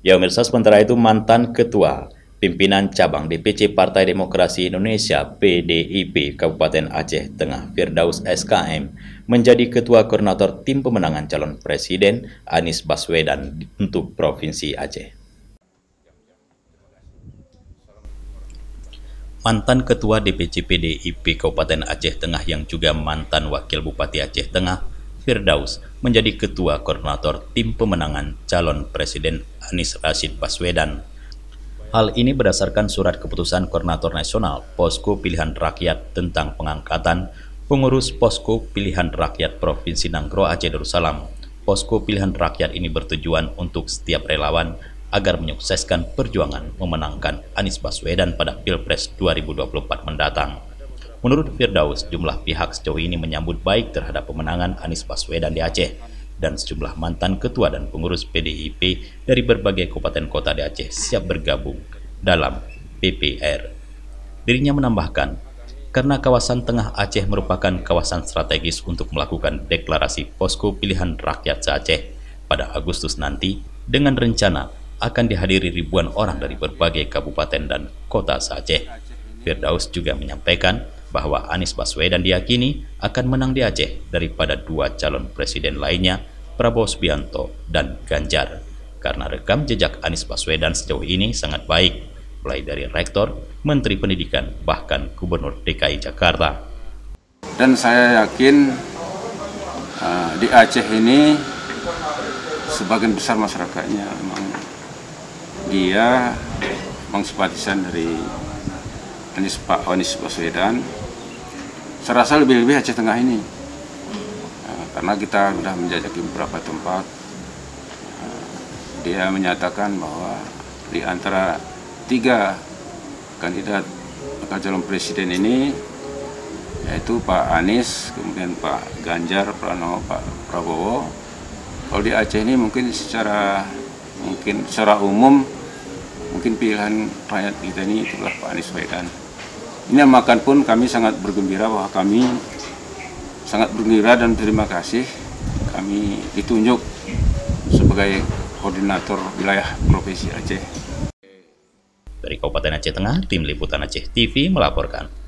Ya pemirsa, sementara itu mantan Ketua Pimpinan Cabang DPC Partai Demokrasi Indonesia PDIP Kabupaten Aceh Tengah Firdaus SKM menjadi Ketua Koordinator Tim Pemenangan Calon Presiden Anies Baswedan untuk Provinsi Aceh. Mantan Ketua DPC PDIP Kabupaten Aceh Tengah yang juga mantan Wakil Bupati Aceh Tengah, Firdaus, menjadi Ketua Koordinator Tim Pemenangan Calon Presiden Anies Rashid Baswedan. Hal ini berdasarkan surat keputusan Koordinator Nasional Posko Pilihan Rakyat tentang pengangkatan pengurus Posko Pilihan Rakyat Provinsi Nanggroe Aceh Darussalam. Posko Pilihan Rakyat ini bertujuan untuk setiap relawan agar menyukseskan perjuangan memenangkan Anies Baswedan pada Pilpres 2024 mendatang. Menurut Firdaus, jumlah pihak sejauh ini menyambut baik terhadap pemenangan Anies Baswedan di Aceh, dan sejumlah mantan ketua dan pengurus PDIP dari berbagai kabupaten kota di Aceh siap bergabung dalam PPR. Dirinya menambahkan, karena kawasan tengah Aceh merupakan kawasan strategis untuk melakukan deklarasi Posko Pilihan Rakyat se-Aceh pada Agustus nanti, dengan rencana akan dihadiri ribuan orang dari berbagai kabupaten dan kota se-Aceh. Firdaus juga menyampaikan bahwa Anies Baswedan diyakini akan menang di Aceh daripada dua calon presiden lainnya, Prabowo Subianto dan Ganjar, karena rekam jejak Anies Baswedan sejauh ini sangat baik, mulai dari Rektor, Menteri Pendidikan, bahkan Gubernur DKI Jakarta. Dan saya yakin di Aceh ini sebagian besar masyarakatnya memang dia simpatisan dari Pak Anies Baswedan. Saya rasa lebih-lebih Aceh Tengah ini, karena kita sudah menjajaki beberapa tempat. Dia menyatakan bahwa di antara tiga kandidat bakal calon presiden ini, yaitu Pak Anies, kemudian Pak Ganjar Pranowo, Pak Prabowo. Kalau di Aceh ini mungkin secara umum, mungkin pilihan rakyat kita ini itulah Pak Anies Baswedan. Ini makan pun kami sangat bergembira bahwa kami sangat bergembira dan terima kasih kami ditunjuk sebagai koordinator wilayah Provinsi Aceh. Dari Kabupaten Aceh Tengah, Tim Liputan Aceh TV melaporkan.